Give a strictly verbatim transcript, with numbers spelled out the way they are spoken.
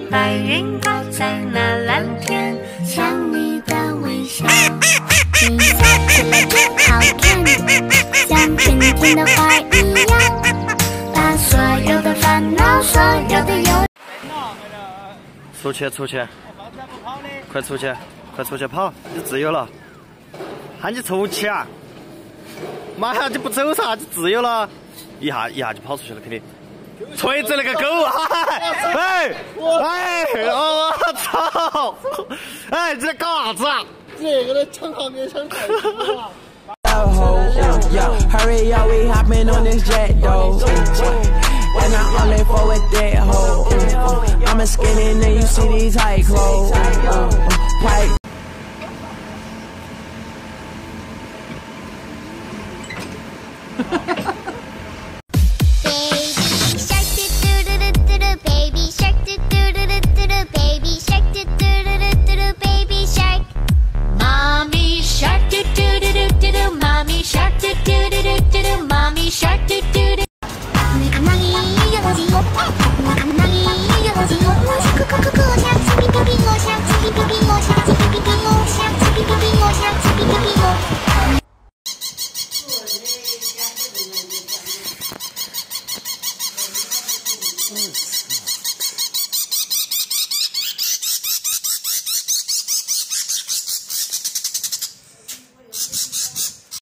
白云挂在那蓝天，想你的微笑，你笑起来真好看，像春天的花一样，把所有的烦恼，所有的忧。 出去，出去，快出去，快出去跑，你自由了。喊你出去啊！妈呀，你不走啥就自由了，一下一下就跑出去了，肯定。锤子那个狗，哎哎，我操！哎，你在搞啥子啊？ 这个在抢行业抢太多了。 Hurry up, we hopping on this jet though. And I only for with that hoe. I'm a skinny nigga, you see these tight clothes. White. Mm.